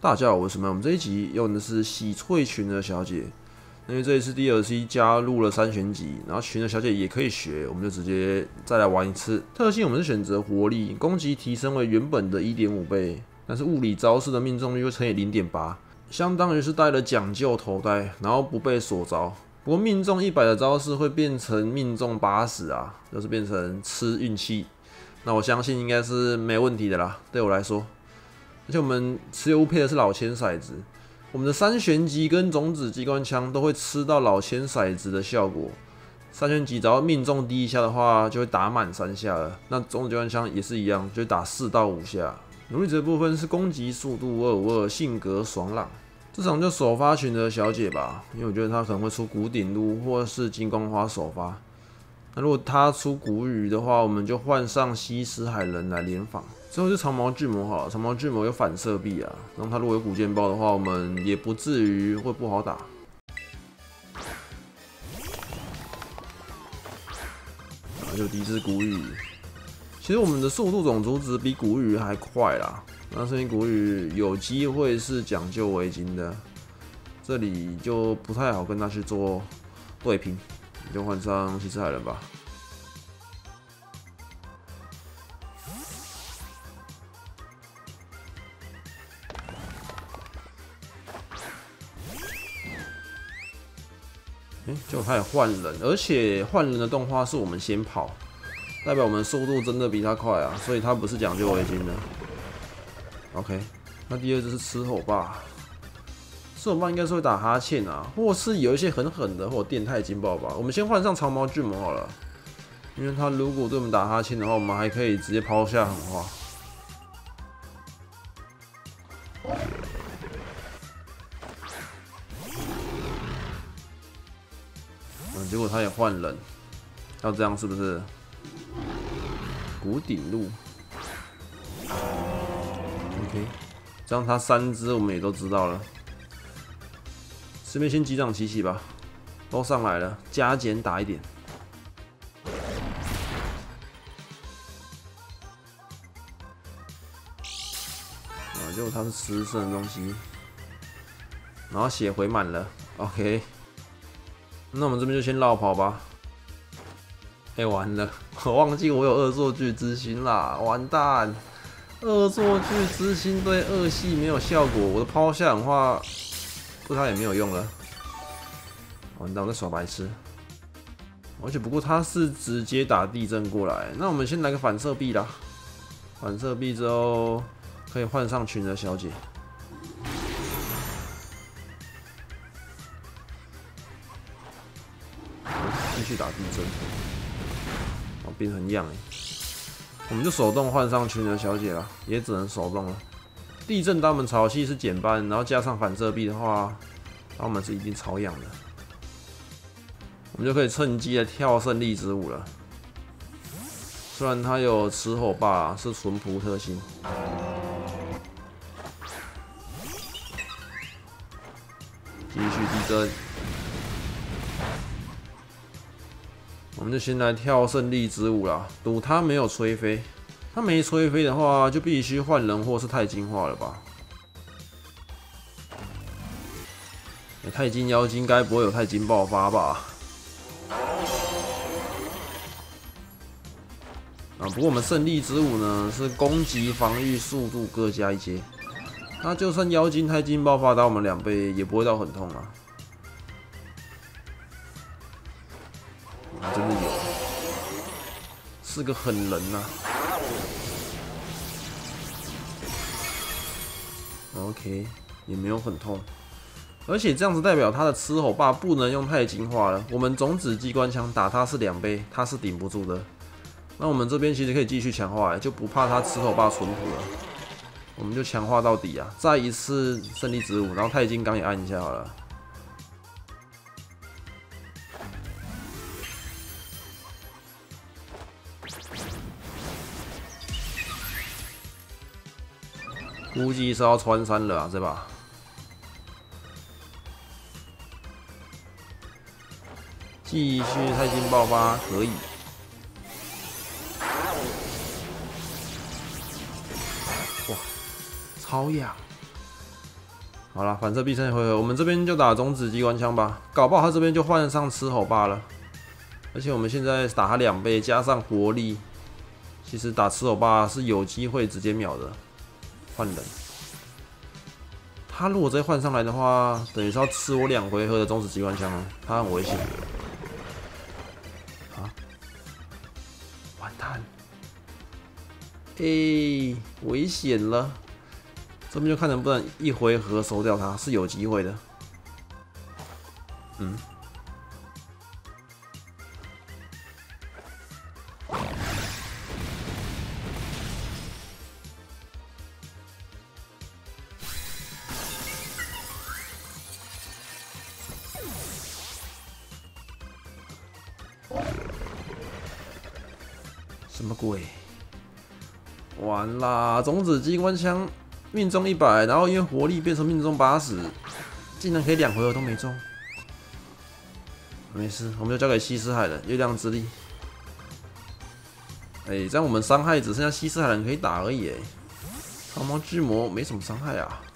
大家好，我是什么？我们这一集用的是喜翠群的小姐，因为这一次 DLC 加入了3旋级，然后群的小姐也可以学，我们就直接再来玩一次。特性我们是选择活力，攻击提升为原本的 1.5 倍，但是物理招式的命中率会乘以 0.8， 相当于是带了讲究头戴，然后不被锁招。不过命中100的招式会变成命中80啊，就是变成吃运气。那我相信应该是没问题的啦，对我来说。而且我们持有物配的是老千骰子，我们的3旋级跟种子机关枪都会吃到老千骰子的效果。3旋级只要命中第1下的话，就会打满3下了。那种子机关枪也是一样，就会打4到5下。努力值的部分是攻击速度252，性格爽朗。这场就首发群的小姐吧，因为我觉得她可能会出古鼎鹿或是金光花首发。那如果她出古雨的话，我们就换上西施海人来联防。最后是长毛巨魔好了，长毛巨魔有反射臂啊，然后他如果有古剑爆的话，我们也不至于会不好打。然后就第一只古雨，其实我们的速度种族值比古雨还快啦，那所以古雨有机会是讲究围巾的，这里就不太好跟他去做对拼，你就换上西施海人吧。就他也换人，而且换人的动画是我们先跑，代表我们速度真的比他快啊，所以他不是讲究围巾的。OK， 那第二只是吃吼霸，吃吼霸应该是会打哈欠啊，或是有一些很狠的或者电太金爆吧。我们先换上长毛巨魔好了，因为他如果对我们打哈欠的话，我们还可以直接抛下狠话。结果他也换人，要这样是不是？古鼎鹿 ，OK， 这样他3只我们也都知道了。这边先击掌齐起吧，都上来了，加减打一点。结果他是吃剩的东西，然后血回满了 ，OK。那我们这边就先绕跑吧。完了，我忘记我有恶作剧之心啦，完蛋！恶作剧之心对恶系没有效果，我的抛下狠话对他也没有用了。完蛋，我在耍白痴。而且不过他是直接打地震过来，那我们先来个反射臂啦。反射臂之后可以换上群的小姐。继续打地震，变很样我们就手动换上群的小姐了，也只能手动了。地震当我们潮汐是减半，然后加上反射臂的话，那我们是一定超样的。我们就可以趁机的跳胜利之舞了。虽然它有吃吼霸是纯朴特性，继续地震。我们就先来跳胜利之舞啦，赌他没有吹飞。他没吹飞的话，就必须换人或是钛金化了吧？钛金妖精该不会有钛金爆发吧？不过我们胜利之舞呢是攻击、防御、速度各加1阶。那就算妖精钛金爆发打我们2倍，也不会到很痛啊。真的有，是个狠人呐、OK， 也没有很痛，而且这样子代表他的吃吼霸不能用钛金化了。我们种子机关枪打他是2倍，他是顶不住的。那我们这边其实可以继续强化，就不怕他吃吼霸淳朴了。我们就强化到底啊！再一次胜利之舞，然后钛金刚也按一下好了。估计是要穿3了啊，这把。继续钛金爆发可以。哇，超痒！ 好了，反射必胜回合，我们这边就打种子机关枪吧，搞不好他这边就换上吃吼霸了。而且我们现在打他2倍，加上活力，其实打吃吼霸是有机会直接秒的。换人，他如果再换上来的话，等于是要吃我2回合的种子机关枪哦，他很危险。啊，完蛋！危险了！这边就看能不能1回合收掉他，是有机会的。什么鬼？完啦！种子机关枪命中100，然后因为活力变成命中80，竟然可以2回合都没中。没事，我们就交给西斯海人月亮之力。这样我们伤害只剩下西斯海人可以打而已。长毛巨魔没什么伤害啊。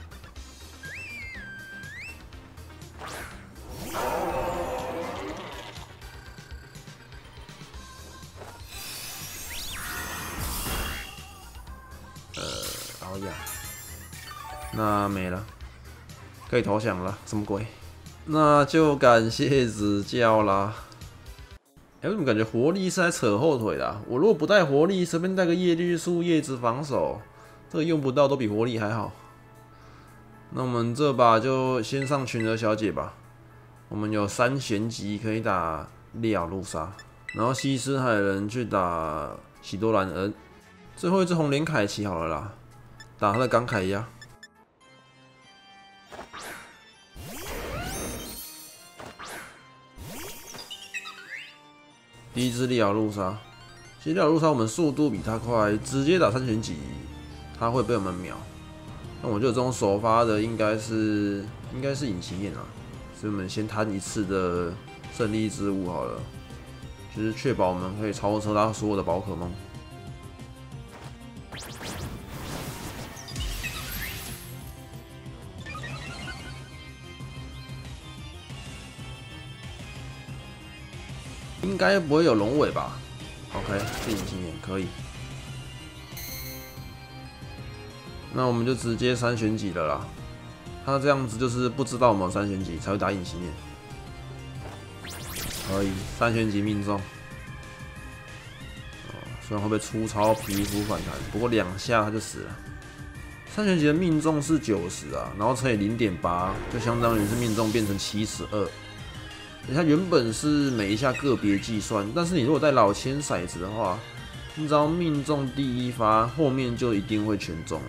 好呀，那没了，可以投降了，什么鬼？那就感谢指教啦。为什么感觉活力是在扯后腿的我如果不带活力，随便带个叶绿素、叶子防守，这个用不到都比活力还好。那我们这把就先上群儿小姐吧。我们有3旋级可以打利奥路莎，然后西斯海人去打喜多兰恩，最后一只红莲凯奇好了啦。打他的钢铠鸭，第一只利奥路莎。其实利奥路莎我们速度比他快，直接打3旋级，他会被我们秒。那我觉得这种首发的应该是隐形眼啊，所以我们先摊1次的胜利之物好了，就是确保我们可以超车他所有的宝可梦。应该不会有龙尾吧 ？OK， 是隐形眼可以。那我们就直接3旋级了啦。他这样子就是不知道我们有3旋级才会打隐形眼。可以3旋级命中。虽然会被粗糙皮肤反弹，不过2下他就死了。3旋级的命中是90啊，然后乘以0.8，就相当于是命中变成72。它原本是每一下个别计算，但是你如果带老千骰子的话，你只要命中第1发，后面就一定会全中，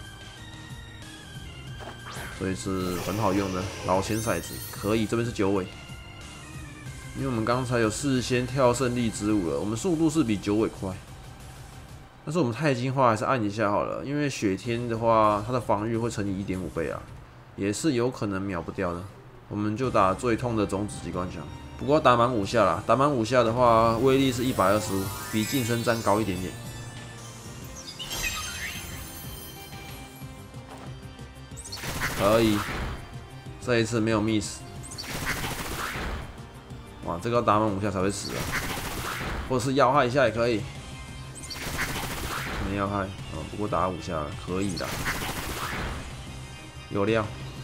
所以是很好用的老千骰子。可以，这边是9尾，因为我们刚才有事先跳胜利之舞了，我们速度是比9尾快，但是我们钛金花还是按一下好了，因为雪天的话，它的防御会乘以1.5倍啊，也是有可能秒不掉的。我们就打最痛的种子机关枪，不过打满5下啦。打满5下的话，威力是125，比近身战高一点点。可以，这一次没有 miss。哇，这个要打满5下才会死啊，或者是要害一下也可以。没要害，不过打5下可以的，有料。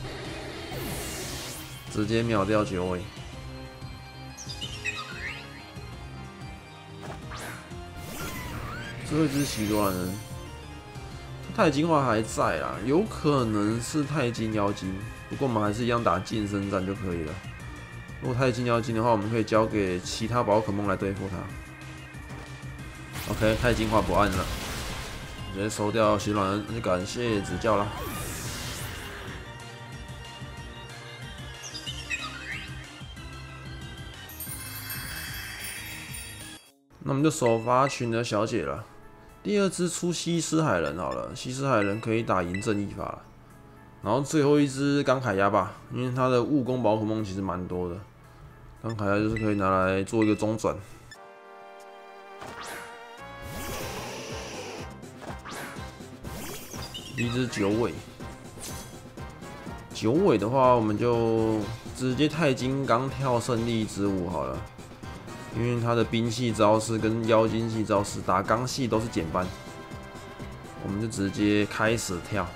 直接秒掉9尾，最后一只喜多兰人，钛金花还在啦，有可能是钛金妖精，不过我们还是一样打近身战就可以了。如果钛金妖精的话，我们可以交给其他宝可梦来对付它。OK， 钛金花不按了，直接收掉喜多兰人，那就感谢指教啦。那我们就首发群的小姐了。第2只出西斯海人好了，西斯海人可以打嬴政一法了。然后最后一只钢铠鸭吧，因为它的务工宝可梦其实蛮多的，钢铠鸭就是可以拿来做一个中转。一只9尾， 九尾的话，我们就直接太金刚跳胜利之舞好了，因为他的兵系招式跟妖精系招式打钢系都是减半，我们就直接开始跳。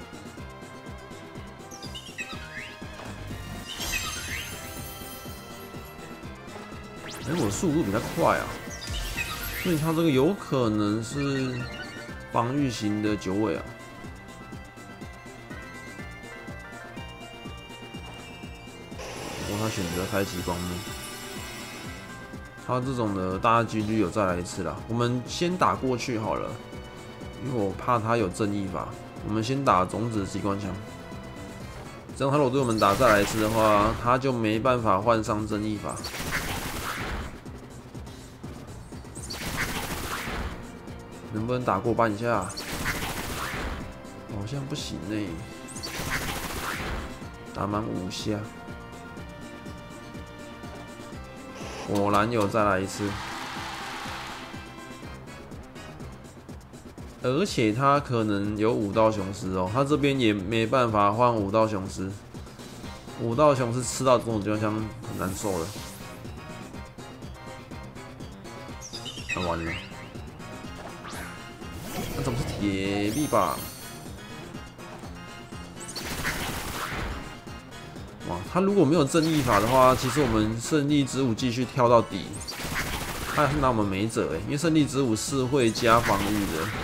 我速度比他快啊，所以他这个有可能是防御型的九尾啊。他选择开启光幕，他这种的大几率有再来一次啦。我们先打过去好了，因为我怕他有正义法。我们先打种子机关枪，这样他如果对我们打再来一次的话，他就没办法换上正义法。能不能打过半下？好像不行欸，打满5下。果然有再来一次，而且他可能有5道雄狮哦，他这边也没办法换5道雄狮，5道雄狮吃到这种机关枪很难受了。那完了，那怎么是铁臂吧？哇，他如果没有正义法的话，其实我们胜利之舞继续跳到底，他还是拿我们没辙因为胜利之舞是会加防御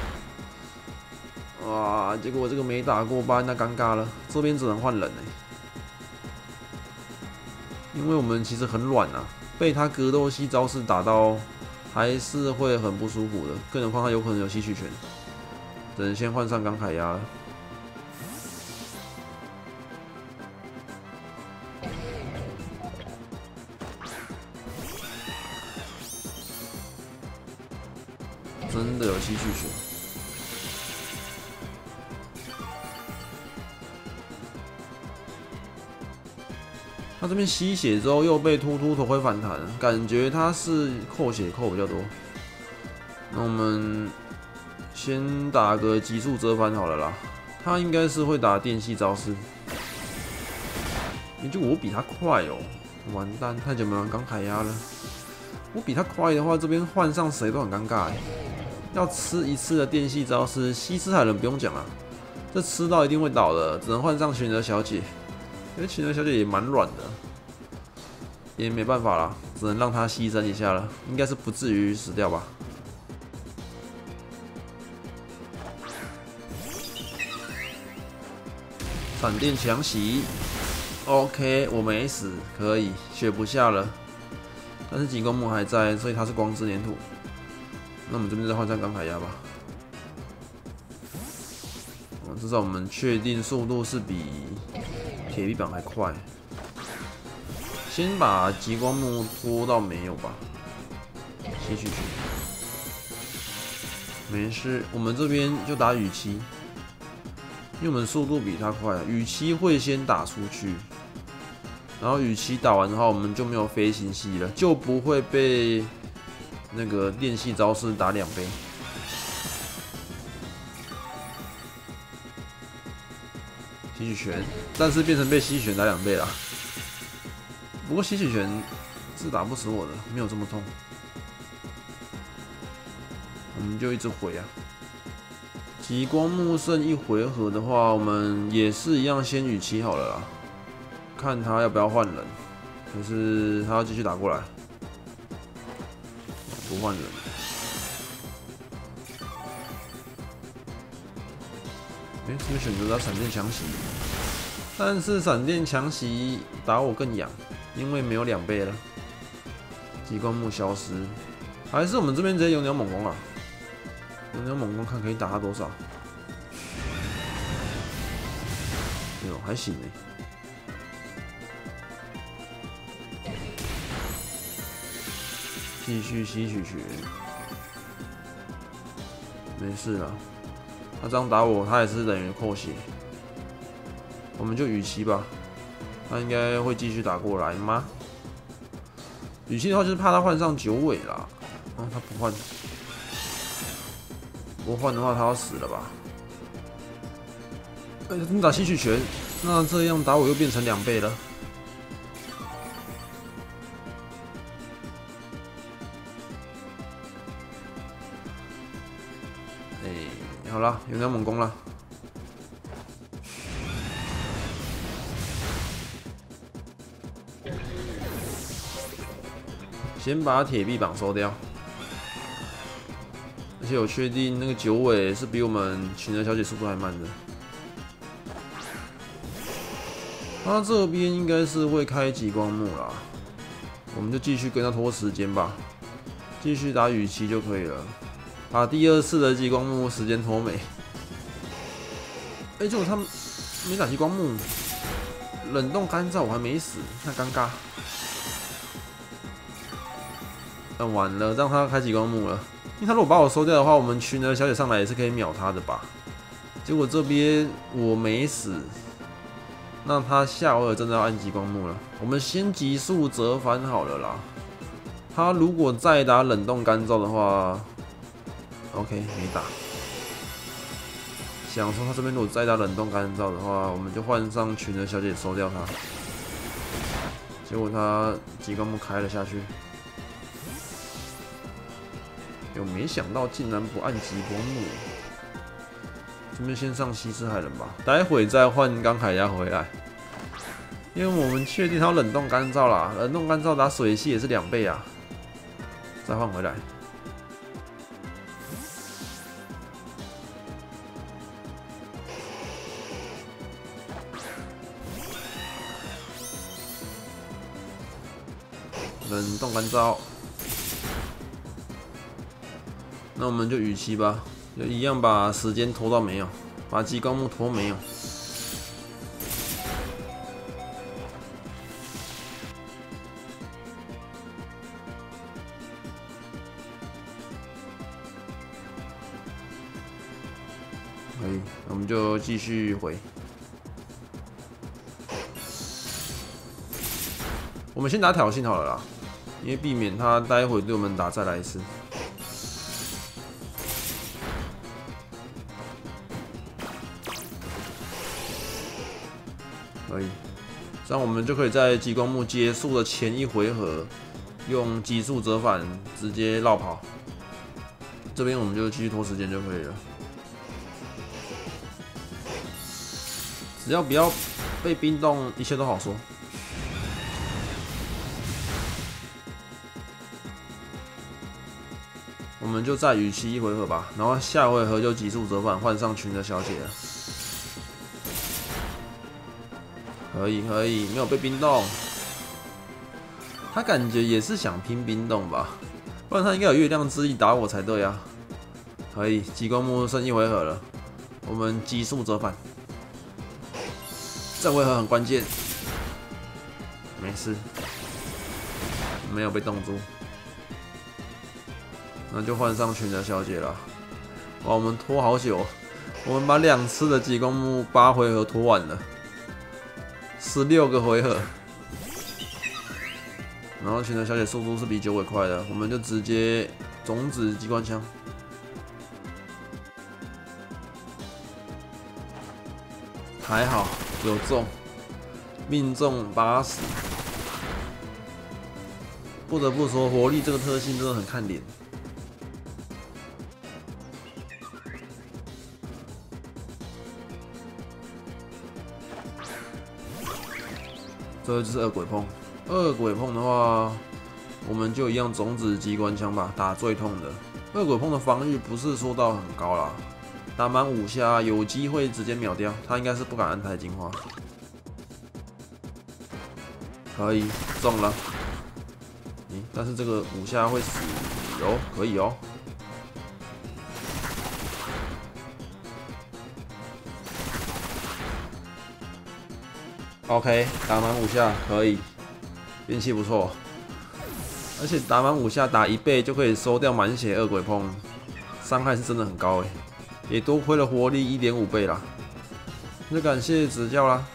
的。哇，结果我这个没打过班，那尴尬了，这边只能换人因为我们其实很软啊，被他格斗系招式打到，还是会很不舒服的，更何况他有可能有吸取权，只能先换上钢铠鸭了。真的有吸取权，他这边吸血之后又被突头盔反弹，感觉他是扣血扣比较多。那我们先打个急速折返好了啦，他应该是会打电系招式，就我比他快哦，完蛋，太久没玩钢铠鸭了。我比他快的话，这边换上谁都很尴尬要吃一次的电系招式，西斯海人不用讲啊，这吃到一定会倒的，只能换上群儿小姐。因为群儿小姐也蛮软的，也没办法啦，只能让她牺牲一下了，应该是不至于死掉吧。闪电强袭 ，OK， 我没死，可以血不下了，但是极光木还在，所以它是光之粘土。那我们这边再换上钢铠鸭吧。至少我们确定速度是比铁臂板还快。先把极光木拖到没有吧，吸取去。没事，我们这边就打羽七，因为我们速度比他快，羽七会先打出去，然后羽七打完的话，我们就没有飞行系了，就不会被那个电系招式打2倍。吸取权，但是变成被吸取权打2倍啦。不过吸取权是打不死我的，没有这么痛。我们就一直回啊。极光木剩1回合的话，我们也是一样先羽七好了啦，看他要不要换人。可是他要继续打过来，不换人。这边选择到闪电强袭，但是闪电强袭打我更痒，因为没有2倍了。极光木消失，还是我们这边直接有鸟猛攻啊！有鸟猛攻看可以打他多少？哎呦，还行继续吸取血，没事了。他这样打我，他也是等于扣血。我们就羽七吧，他应该会继续打过来吗？羽七的话就是怕他换上9尾啦。他不换，不换的话他要死了吧？ 你打吸取拳，那这样打我又变成2倍了。好啦，有两猛攻了。先把铁臂膀收掉。而且我确定那个九尾是比我们群儿小姐速度还慢的。他这边应该是会开极光木啦，我们就继续跟他拖时间吧，继续打雨期就可以了。把第2次的极光木时间拖没。结果他们没打极光木，冷冻干燥我还没死，那尴尬。那完了，让他开极光木了。因为他如果把我收掉的话，我们群儿小姐上来也是可以秒他的吧？结果这边我没死，那他下回合真的要按极光木了。我们先急速折返好了啦。他如果再打冷冻干燥的话 ，OK 没打。想说他这边如果再打冷冻干燥的话，我们就换上群儿小姐收掉他。结果他极光木开了下去。我没想到竟然不按极光木，这边先上西之海人吧，待会再换钢海鸭回来，因为我们确定他冷冻干燥啦，冷冻干燥打水系也是2倍啊，再换回来。冷冻干燥。那我们就雨期吧，就一样把时间拖到没有，把极光木拖没有。可以，我们就继续回。我们先打挑衅好了啦，因为避免他待会对我们打再来一次。可以，这样我们就可以在极光木结束的前1回合，用急速折返直接绕跑。这边我们就继续拖时间就可以了，只要不要被冰冻，一切都好说。我们就再雨期1回合吧，然后下回合就急速折返换上群的小姐了。可以，没有被冰冻。他感觉也是想拼冰冻吧，不然他应该有月亮之翼打我才对啊。可以，极光木剩1回合了，我们急速折返。这回合很关键，没事，没有被冻住，那就换上群的小姐了。哇，我们拖好久，我们把2次的极光木8回合拖完了。16个回合，然后群的小姐速度是比9尾快的，我们就直接种子机关枪，还好有中，命中80。不得不说，活力这个特性真的很看脸。最后就是2鬼碰，2鬼碰的话，我们就一样种子机关枪吧，打最痛的。2鬼碰的防御不是说到很高啦，打满5下有机会直接秒掉，他应该是不敢按太进化。可以中了，但是这个5下会死哦，可以哦。OK， 打满5下可以，运气不错，而且打满5下打1倍就可以收掉满血2鬼碰，伤害是真的很高也多亏了活力1.5倍啦，那就感谢指教啦。